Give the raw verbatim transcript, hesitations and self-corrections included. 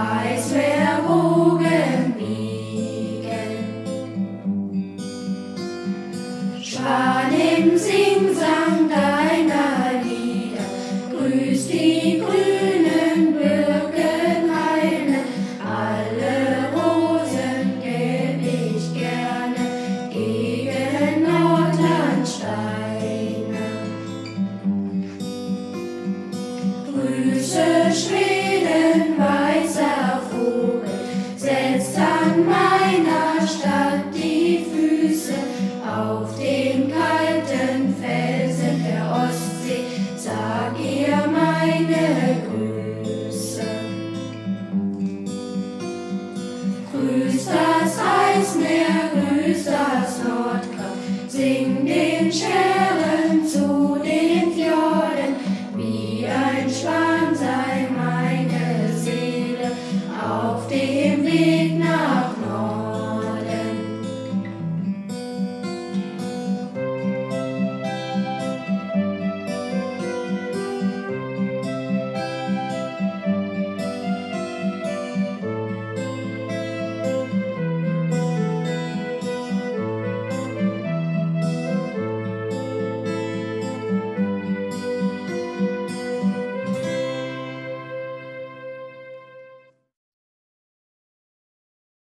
Eismeerwogen wiegen. Schwan im Singsang deiner Lieder, grüß die grünen Birkenhaine, alle Rosen geb ich gerne gegen Nordlandsteine. Grüße schwer